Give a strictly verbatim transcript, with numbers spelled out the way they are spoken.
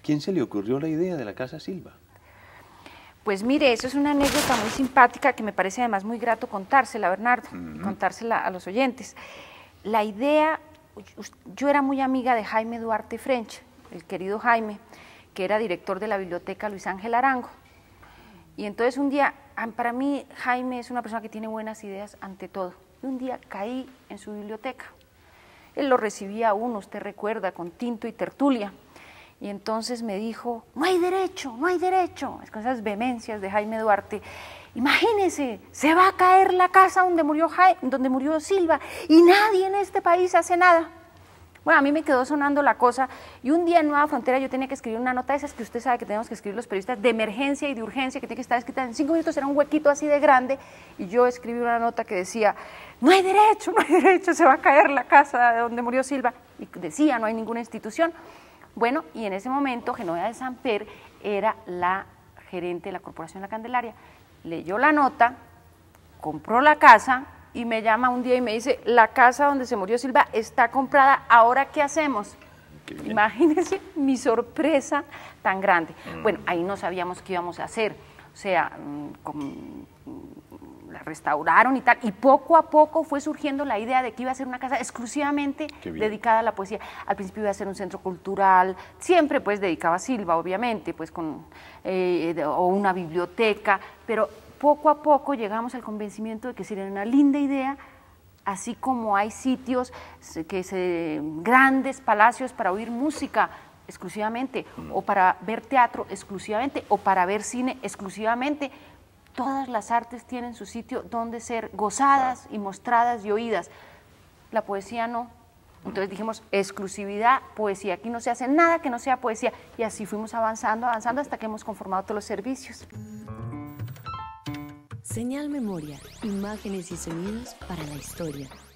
quién se le ocurrió la idea de la Casa Silva? Pues mire, eso es una anécdota muy simpática que me parece además muy grato contársela, Bernardo, uh-huh. contársela a los oyentes. La idea, yo era muy amiga de Jaime Duarte French, el querido Jaime, que era director de la biblioteca Luis Ángel Arango. Y entonces un día, para mí Jaime es una persona que tiene buenas ideas ante todo. Y un día caí en su biblioteca. Él lo recibía a uno, usted recuerda, con tinto y tertulia. Y entonces me dijo, no hay derecho, no hay derecho, con esas vehemencias de Jaime Duarte. Imagínese, se va a caer la casa donde murió, Jaime, donde murió Silva y nadie en este país hace nada. Bueno, a mí me quedó sonando la cosa y un día en Nueva Frontera yo tenía que escribir una nota de esas que usted sabe que tenemos que escribir los periodistas de emergencia y de urgencia, que tiene que estar escrita en cinco minutos, era un huequito así de grande y yo escribí una nota que decía, no hay derecho, no hay derecho, se va a caer la casa de donde murió Silva. Y decía, no hay ninguna institución. Bueno, y en ese momento Genoveva de Samper era la gerente de la Corporación La Candelaria. Leyó la nota, compró la casa y me llama un día y me dice, la casa donde se murió Silva está comprada, ¿ahora qué hacemos? Imagínense mi sorpresa tan grande. Mm. Bueno, ahí no sabíamos qué íbamos a hacer, o sea, con, la restauraron y tal, y poco a poco fue surgiendo la idea de que iba a ser una casa exclusivamente dedicada a la poesía. Al principio iba a ser un centro cultural, siempre pues dedicado a Silva, obviamente, pues con, eh, o una biblioteca, pero poco a poco llegamos al convencimiento de que sería una linda idea, así como hay sitios, que se, grandes palacios para oír música exclusivamente, mm. o para ver teatro exclusivamente, o para ver cine exclusivamente. Todas las artes tienen su sitio donde ser gozadas y mostradas y oídas. La poesía no. Entonces dijimos, exclusividad, poesía. Aquí no se hace nada que no sea poesía. Y así fuimos avanzando, avanzando hasta que hemos conformado todos los servicios. Señal Memoria, imágenes y sonidos para la historia.